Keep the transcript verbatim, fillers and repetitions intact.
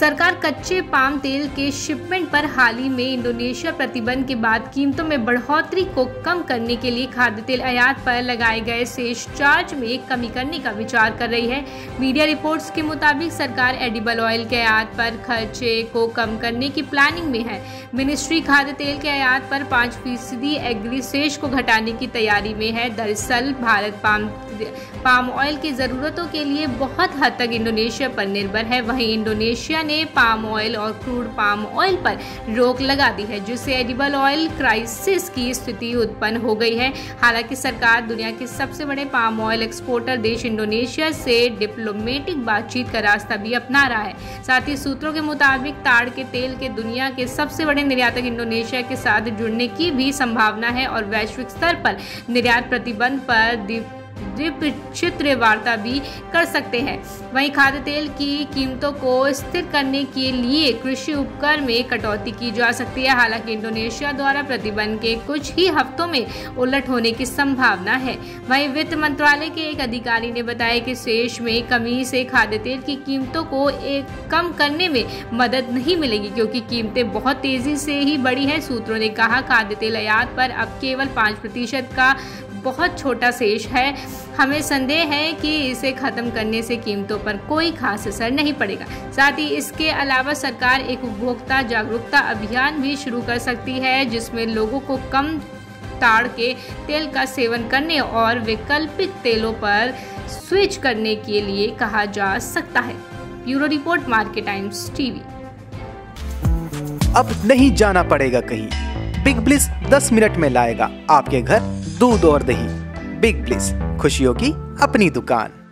सरकार कच्चे पाम तेल के शिपमेंट पर हाल ही में इंडोनेशिया प्रतिबंध के बाद कीमतों में बढ़ोतरी को कम करने के लिए खाद्य तेल आयात पर लगाए गए शेष चार्ज में कमी करने का विचार कर रही है। मीडिया रिपोर्ट्स के मुताबिक सरकार एडिबल ऑयल के आयात पर खर्चे को कम करने की प्लानिंग में है। मिनिस्ट्री खाद्य तेल के आयात पर पाँच फीसदी एग्री शेष को घटाने की तैयारी में है। दरअसल भारत पाम पाम ऑयल की ज़रूरतों के लिए बहुत हद तक इंडोनेशिया पर निर्भर है। वहीं इंडोनेशिया ने पाम ऑयल और क्रूड पाम ऑयल पर रोक लगा दी है, जिससे एडिबल ऑयल क्राइसिस की स्थिति उत्पन्न हो गई है। हालांकि सरकार दुनिया के सबसे बड़े पाम ऑयल एक्सपोर्टर देश इंडोनेशिया से डिप्लोमेटिक बातचीत का रास्ता भी अपना रहा है। साथ ही सूत्रों के मुताबिक ताड़ के तेल के दुनिया के सबसे बड़े निर्यातक इंडोनेशिया के साथ जुड़ने की भी संभावना है और वैश्विक स्तर पर निर्यात प्रतिबंध पर द्विपक्षीय वार्ता भी कर सकते हैं। वहीं खाद्य तेल की कीमतों को स्थिर करने के लिए कृषि उपकर में कटौती की जा सकती है। हालांकि इंडोनेशिया द्वारा प्रतिबंध के कुछ ही हफ्तों में उलट होने की संभावना है। वहीं वित्त मंत्रालय के एक अधिकारी ने बताया कि शेष में कमी से खाद्य तेल की कीमतों को एक कम करने में मदद नहीं मिलेगी, क्योंकि कीमतें बहुत तेजी से ही बढ़ी है। सूत्रों ने कहा, खाद्य तेल आयात पर अब केवल पाँच प्रतिशत का बहुत छोटा शेष है। हमें संदेह है कि इसे खत्म करने से कीमतों पर कोई खास असर नहीं पड़ेगा। साथ ही इसके अलावा सरकार एक उपभोक्ता जागरूकता अभियान भी शुरू कर सकती है, जिसमें लोगों को कम ताड़ के तेल का सेवन करने और वैकल्पिक तेलों पर स्विच करने के लिए कहा जा सकता है। Bureau report, Market Times TV. अब नहीं जाना पड़ेगा कहीं, बिग ब्लिस दस मिनट में लाएगा आपके घर दूध और दही। बिग ब्लिस, खुशियों की अपनी दुकान।